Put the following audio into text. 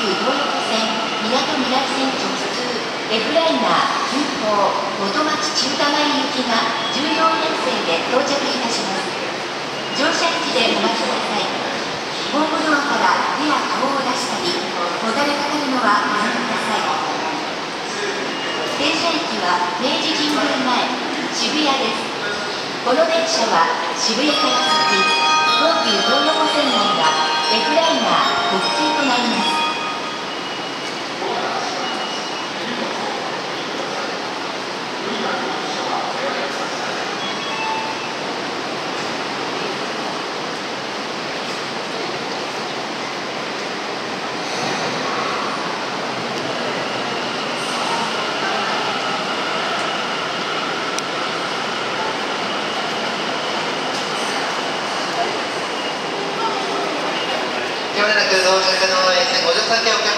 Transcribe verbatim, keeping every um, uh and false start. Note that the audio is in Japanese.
急東横線みなとみらい線直通 F ライナー急行元町中華街行きがじゅうよんへんせいで到着いたします。乗車位置でお待ちください。ホームドアから手や顔を出したりもたれかかるのはおやめください。停車駅は明治神宮前渋谷です。この電車は渋谷から先東急東横線内が F ライナー特急となります。 まもなく到着の沿線ご乗車券を